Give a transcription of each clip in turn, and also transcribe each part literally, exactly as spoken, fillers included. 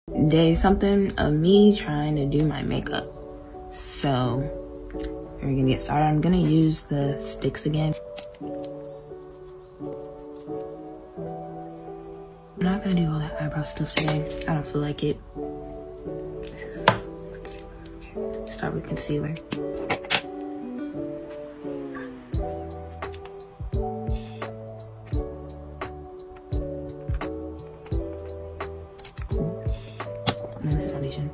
day something of me trying to do my makeup. So we're gonna get started. I'm gonna use the sticks again. I'm not gonna do all that eyebrow stuff today. I don't feel like it. Start with concealer. Cool. And then this is foundation.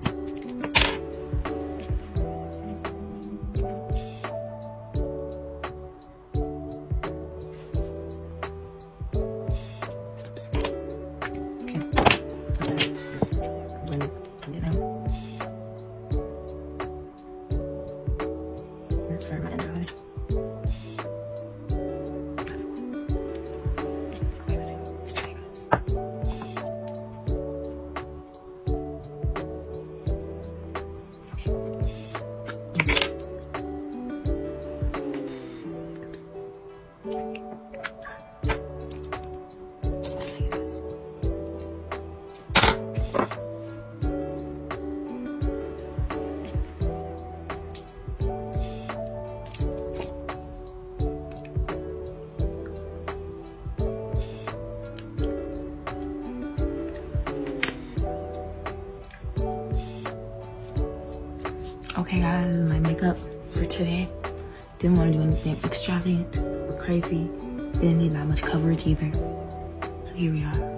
Okay guys, this is my makeup for today. Didn't want to do anything extravagant or crazy. Didn't need that much coverage either. So here we are.